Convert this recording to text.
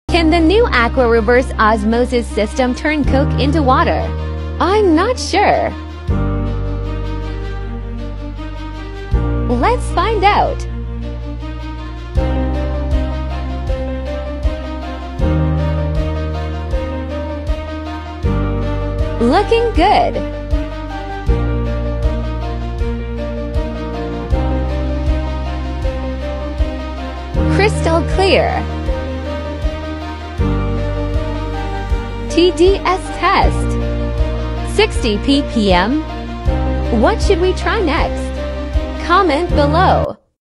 Can the new Aqua reverse osmosis system turn Coke into water? I'm not sure. Let's find out. Looking good. Crystal clear. TDS test. 60 ppm. What should we try next? Comment below.